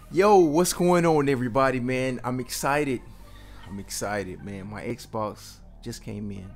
Yo, what's going on, everybody, man? I'm excited, man. My Xbox just came in.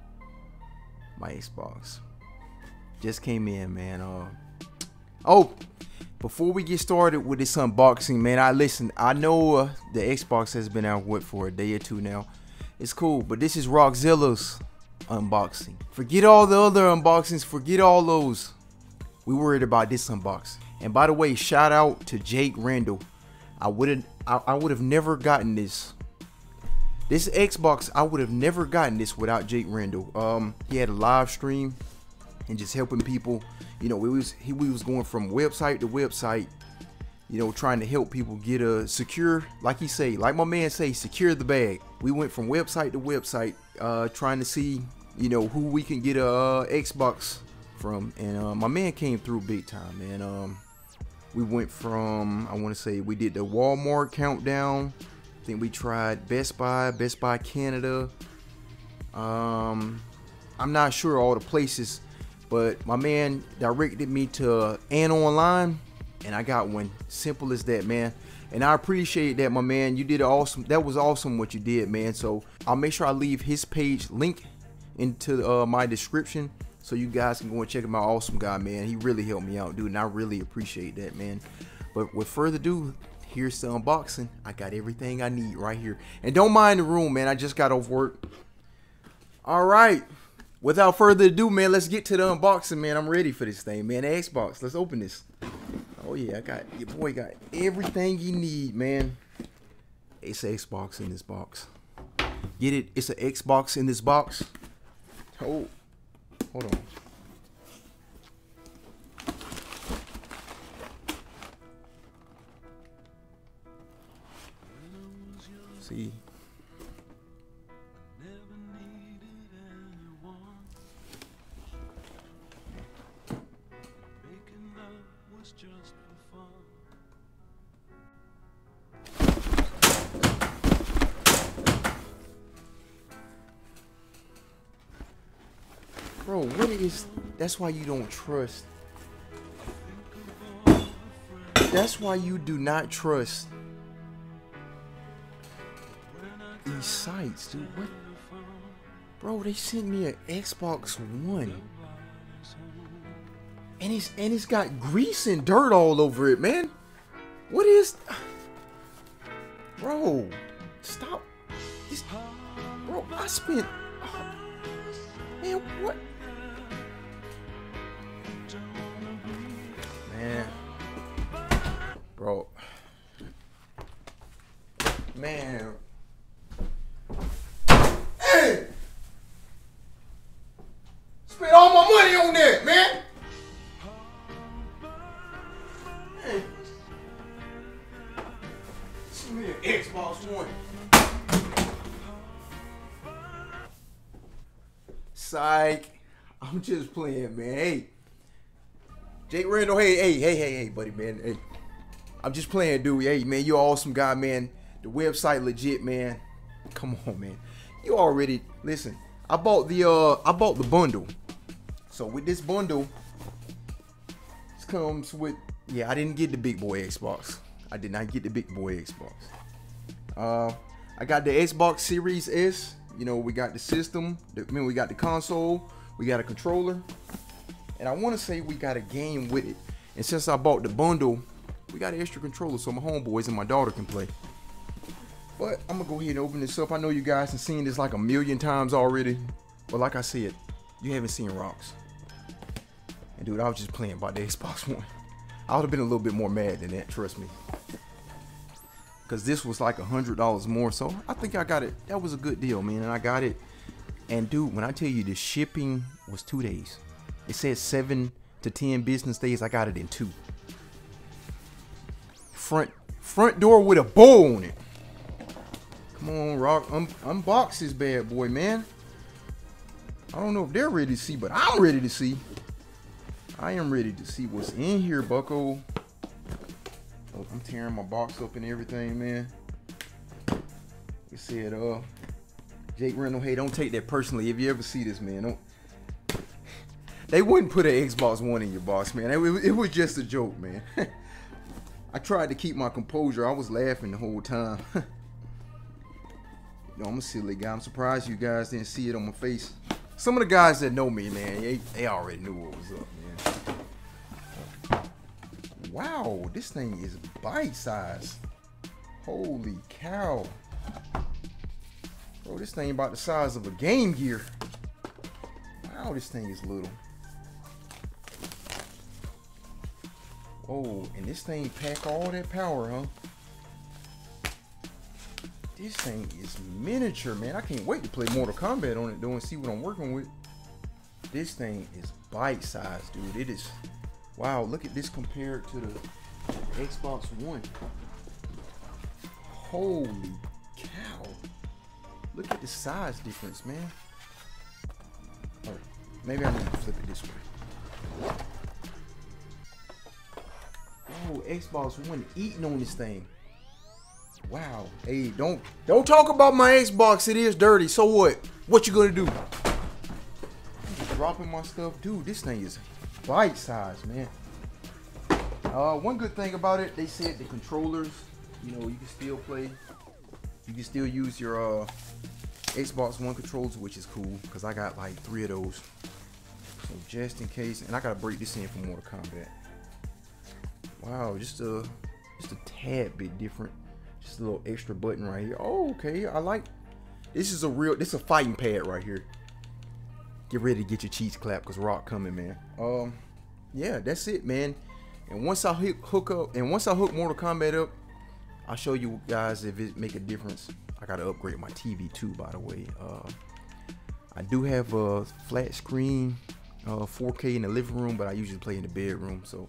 Man. Oh, before we get started with this unboxing, man, I know the Xbox has been out for a day or two now. It's cool, but this is Rockzilla's unboxing. Forget all the other unboxings, forget all those. We worried about this unboxing. And by the way, shout out to Randall. I would have never gotten this Xbox. I would have never gotten this without Randall. He had a live stream and just helping people. You know, we was going from website to website, you know, trying to help people get a secure, like my man say, secure the bag. We went from website to website, trying to see, you know, who we can get a Xbox from, and my man came through big time, man. We went from, I want to say, we did the Walmart countdown. I think we tried Best Buy Canada. I'm not sure all the places, but my man directed me to An Online, and I got one. Simple as that, man. And I appreciate that, my man. You did awesome. That was awesome what you did, man. So I'll make sure I leave his page link into my description, so you guys can go and check him out. Awesome guy, man. He really helped me out, dude, and I really appreciate that, man. But with further ado, here's the unboxing. I got everything I need right here. And don't mind the room, man. I just got off work. All right. Without further ado, man, let's get to the unboxing, man. I'm ready for this thing, man. The Xbox. Let's open this. Oh, yeah. Your boy got everything you need, man. It's an Xbox in this box. Get it? It's an Xbox in this box. Oh. Hold on. See. Bro, what is, that's why you don't trust. That's why you do not trust these sites, dude. What? Bro, they sent me an Xbox One. And it's got grease and dirt all over it, man. What is, bro, stop. Bro, I spent, man, what? Man, bro, man, hey, spent all my money on that, man. Hey, send me an Xbox One. Psych, I'm just playing, man. Hey. Randall, hey, buddy, man. Hey, I'm just playing, dude. Hey, man, you're an awesome guy, man. The website legit, man. Come on, man. You already, listen. I bought the bundle. So with this bundle, it comes with, yeah, I didn't get the big boy Xbox. I did not get the big boy Xbox. I got the Xbox Series S. You know, we got the system. We got the console. We got a controller. And I want to say we got a game with it. And since I bought the bundle, we got an extra controller so my homeboys and my daughter can play. But I'm going to go ahead and open this up. I know you guys have seen this like a million times already. But like I said, you haven't seen Rocks. And dude, I was just playing by the Xbox One. I would have been a little bit more mad than that, trust me. Because this was like $100 more. So I think I got it. That was a good deal, man. And I got it. And dude, when I tell you the shipping was 2 days. It says 7 to 10 business days. I got it in 2. Front door with a bow on it. Come on, Rock. Unbox this bad boy, man. I don't know if they're ready to see, but I'm ready to see. I am ready to see what's in here, bucko. Oh, I'm tearing my box up and everything, man. It said, Randall, hey, don't take that personally. If you ever see this, man, don't. They wouldn't put an Xbox One in your box, man. It was just a joke, man. I tried to keep my composure. I was laughing the whole time. You know, I'm a silly guy. I'm surprised you guys didn't see it on my face. Some of the guys that know me, man, they already knew what was up, man. Wow, this thing is bite size. Holy cow. Bro, this thing about the size of a Game Gear. Wow, this thing is little. Oh, and this thing pack all that power, huh? This thing is miniature, man. I can't wait to play Mortal Kombat on it, though, and see what I'm working with. This thing is bite size, dude. It is. Wow, look at this compared to the Xbox One. Holy cow. Look at the size difference, man. All right, maybe I need to flip it this way. Oh, Xbox One eating on this thing. Wow. Hey, don't talk about my Xbox. It is dirty. So what? What you gonna do? I'm just dropping my stuff, dude. This thing is bite size, man. One good thing about it, they said the controllers, you know, you can still play. You can still use your Xbox One controllers, which is cool because I got like 3 of those. So just in case, and I gotta break this in for Mortal Kombat. Wow, just a tad bit different. Just a little extra button right here. Oh, okay. I like. This is a fighting pad right here. Get ready to get your cheeks clapped because Rock coming, man. Yeah, that's it, man. And once I hook Mortal Kombat up, I'll show you guys if it make a difference. I gotta upgrade my TV too, by the way. I do have a flat screen, 4K in the living room, but I usually play in the bedroom. So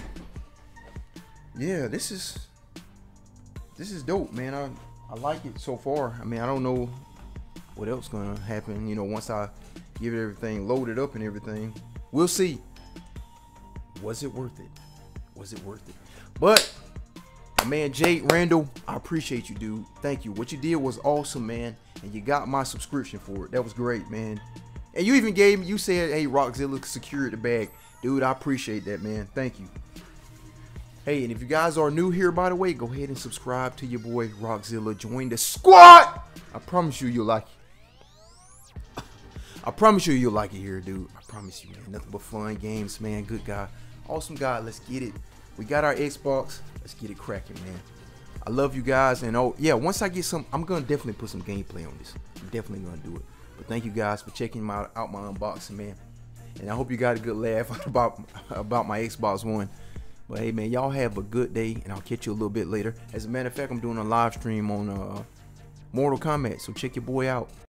yeah, this is dope, man. I like it so far. I mean, I don't know what else gonna happen, you know, once I give it everything loaded up and everything. We'll see. Was it worth it? Was it worth it? But my man Jade Randall, I appreciate you, dude. Thank you. What you did was awesome, man. And you got my subscription for it. That was great, man. And you even gave me, you said, hey, Rockzilla secured the bag. Dude, I appreciate that, man. Thank you. Hey, and if you guys are new here, by the way, go ahead and subscribe to your boy Rockzilla. Join the squad. I promise you, you'll like it. I promise you, you'll like it here, dude. I promise you, man. Nothing but fun games, man. Good guy. Awesome guy. Let's get it. We got our Xbox. Let's get it cracking, man. I love you guys. And oh, yeah, once I get some, I'm going to definitely put some gameplay on this. I'm definitely going to do it. But thank you guys for checking out my unboxing, man. And I hope you got a good laugh about my Xbox One. But hey, man, y'all have a good day, and I'll catch you a little bit later. As a matter of fact, I'm doing a live stream on Mortal Kombat, so check your boy out.